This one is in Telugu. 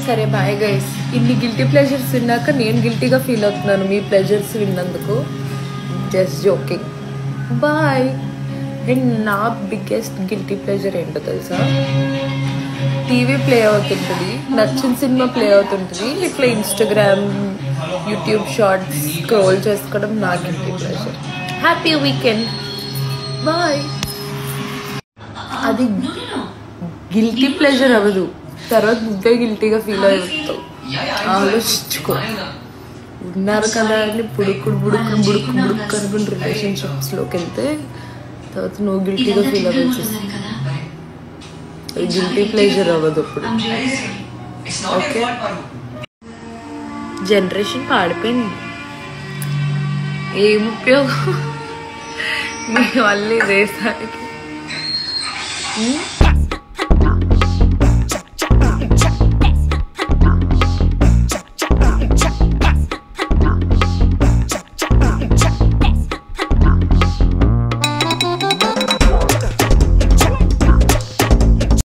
సరే బాయ్ గైస్. ఇన్ని గిల్టీ ప్లెజర్స్ విన్నాక నేను గిల్టీగా ఫీల్ అవుతున్నాను మీ ప్లెజర్స్ విన్నందుకు. Just joking. బాయ్. అండ్ నా బిగ్గెస్ట్ గిల్టీ ప్లెజర్ ఏంటో తెలుసా? టీవీ ప్లే అవుతుంటుంది, నచ్చిన సినిమా ప్లే అవుతుంటుంది, ఇట్లా ఇన్స్టాగ్రామ్ యూట్యూబ్ షార్ట్స్ స్క్రోల్ చేసుకోవడం నా guilty pleasure. Happy weekend. Bye. అది గిల్టీ ప్లెజర్ అవ్వదు, తర్వాత నువ్వే గిల్టీగా ఫీల్ అవుతావు. ఆలోచించుకో. ఉన్నారు కదా అని బుడుకుడు బుడుకుడు బుడుకు బుడుకు అనుకుని రిలేషన్షిప్స్లోకి వెళ్తే తర్వాత నువ్వు గిల్టీగా ఫీల్ అవ్వాల్సి వస్తుంది. అది గిల్టీ ప్లెజర్ అవ్వదు అప్పుడు. ఓకే, జనరేషన్ పాడిపోయింది. ఏం ఉపయోగం మీ వల్ల దేశానికి?